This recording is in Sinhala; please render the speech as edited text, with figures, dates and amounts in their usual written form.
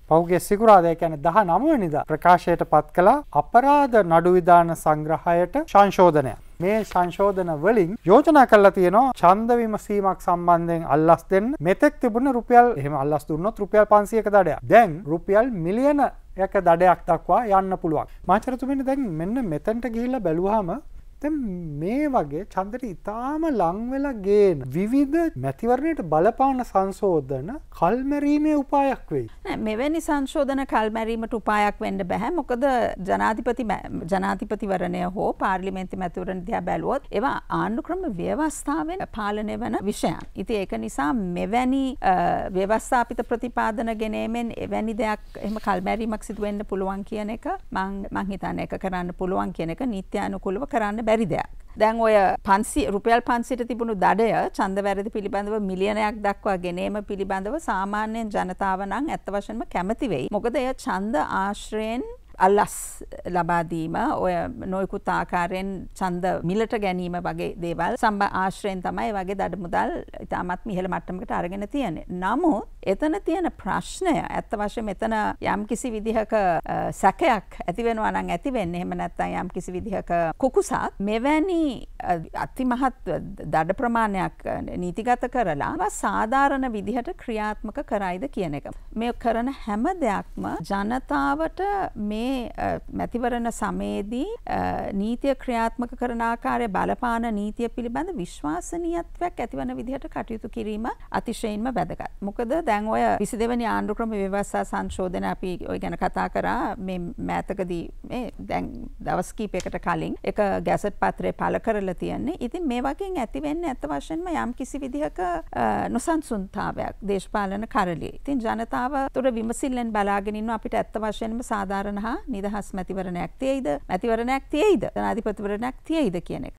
පහුගිය සිකුරාදා කියන්නේ 19 වෙනිදා ප්‍රකාශයට පත් කළ අපරාධ නඩු විධාන සංග්‍රහයට සංශෝධනයක්. මේ සංශෝධන වලින් යෝජනා කරලා තියෙනවා ඡන්ද විමසීමක් සම්බන්ධයෙන් අල්ලස් දෙන්න. මෙතෙක් තිබුණ රුපියල් එහෙම අල්ලස් දුන්නොත් රුපියල් 500ක දඩයක්. දැන් රුපියල් මිලියන ක දඩයක් දක්වා යන්න පුළුවන්. මහචරතුමනි දැන් මෙන්න මෙතනට ගිහිල්ලා බැලුවාම දැන් මේ වගේ ඡන්දට ඉතාම ලං වෙලා ගේන විවිධ මැතිවරණයට බලපාන සංශෝධන කල්මැරීමේ උපායක් වෙයි. නෑ මෙවැනි සංශෝධන කල්මැරීමට උපායක් වෙන්න බෑ. මොකද ජනාධිපතිවරණය හෝ පාර්ලිමේන්තු මැතිවරණ දිහා බැලුවොත් ඒවා ආණ්ඩුක්‍රම ව්‍යවස්ථාවෙන් පාලනය වෙන විෂයන්. ඉතින් ඒක නිසා මෙවැනි ව්‍යවස්ථාපිත ප්‍රතිපාදන ගෙනීමෙන් එවැනි දෙයක් එහෙම කල්මැරීමක් සිදු වෙන්න පුළුවන් කියන එක මං හිතන්නේ ඒක කරන්න පුළුවන් කියන එක නීත්‍යානුකූලව කරන්න බැරි දෙයක්. දැන් ඔය රුපියල් 500ට තිබුණු දඩය ඡන්ද වැරදි පිළිබඳව මිලියනයක් දක්වා ගෙනීම පිළිබඳව සාමාන්‍යයෙන් ජනතාව නම් ඇත්ත වශයෙන්ම කැමති වෙයි. මොකද එය ඡන්ද ආශ්‍රයෙන් අල්ලස් ලබා දීම ඔය නොයෙකුත් ආකාරයෙන් ඡන්ද මිලට ගැනීම වගේ දේවල් ආශ්‍රයෙන් තමයි වගේ දඩ මුදල් ඉතාමත් ඉහළ මට්ටමකට අරගෙන තියෙන්නේ. නමුත් එතන තියෙන ප්‍රශ්නය ඇත්ත වශයෙන්ම එතන යම්කිසි විදිහක සැකයක් ඇති වෙනවා නම් ඇති වෙන්නේ. එහෙම නැත්නම් යම්කිසි විදිහක කුකුසක් මෙවැනි අතිමහත් දඩ ප්‍රමාණයක් නීතිගත කරලා සාධාරණ විදිහට ක්‍රියාත්මක කරයිද කියන එක. මේ කරන හැම දෙයක්ම ජනතාවට මේ මැතිවරණ සමයේදී නීතිය ක්‍රියාත්මක කරන ආකාරය බලපාන නීතිය පිළිබඳ විශ්වාසනීයත්වයක් ඇතිවන විදිහට කටයුතු කිරීම අතිශයින්ම වැදගත්. මොකද දැන් ඔය 22 වෙනි ආණ්ඩුක්‍රම ව්‍යවස්ථා සංශෝධන අපි ඔය ගැන කතා කරා මේ මෑතකදී මේ දැන් දවස් කිහිපයකට කලින් එක ගැසට් පත්‍රය පළ කරලා තියෙන්නේ. ඉතින් මේ වගේ ඇති වෙන්නේ ඇත්ත වශයෙන්ම යම් කිසි විදිහක නොසන්සුන්තාවයක් දේශපාලන කරළියේ. ඉතින් ජනතාව තුර විමසිල්ලෙන් බලාගෙන ඉන්න අපිට ඇත්ත වශයෙන්ම සාධාරණ නිදහස් මැතිවරණයක් තියෙයිද? මැතිවරණයක් තියෙයිද? ජනාධිපතිවරණයක් තියෙයිද කියන එක.